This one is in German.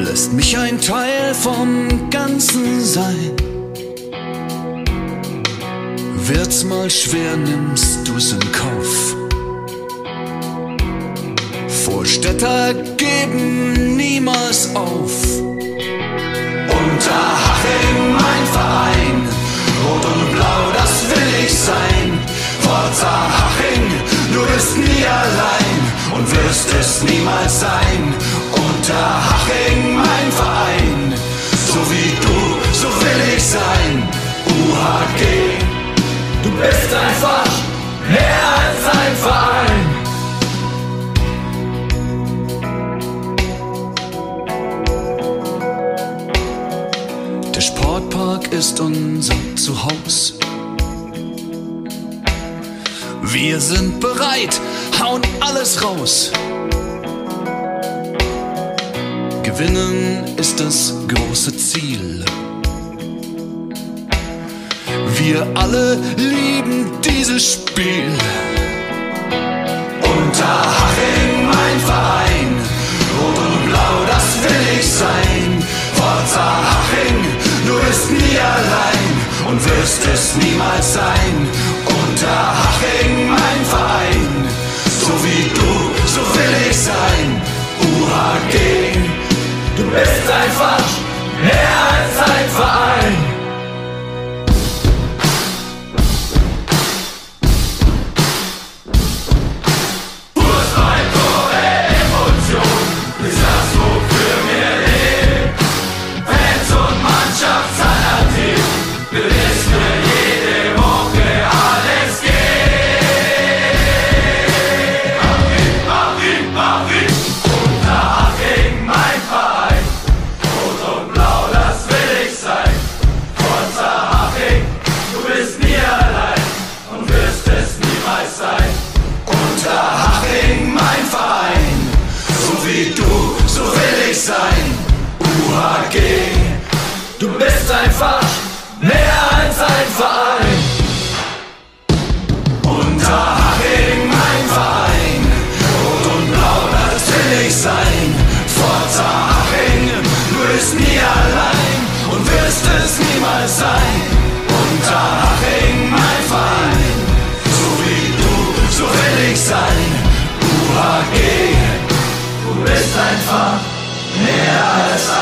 lässt mich ein Teil vom Ganzen sein. Wird's mal schwer, nimmst du's in Kauf. Vorstädter geben niemals auf. Unterhaching, mein Verein, Rot und Blau, das will ich sein. Forza Haching, du bist nie allein und wirst es niemals sein. Unterhaching, mein Verein, so wie du, so will ich sein. UHG, du bist einfach mehr als ein Verein. Der Sportpark ist unser Zuhause. Wir sind bereit, hauen alles raus. Gewinnen ist das große Ziel. Wir alle lieben dieses Spiel. Unterhaching, mein Verein, Rot und Blau, das will ich sein. Forza Haching, du bist nie allein und wirst es niemals sein. Unterhaching, mein Verein, so wie du, so will ich sein. UHG, du bist einfach mehr als ein Verein. Unterhaching, mein Verein, so wie du, so will ich sein. UHG, du bist einfach mehr als ein Verein. Unterhaching, mein Verein, Rot und Blau, das will ich sein. Forza Haching, du bist nie allein und wirst es niemals sein. Unterhaching, mein Verein, so wie du, so will ich sein. UHG, du bist einfach mehr als ein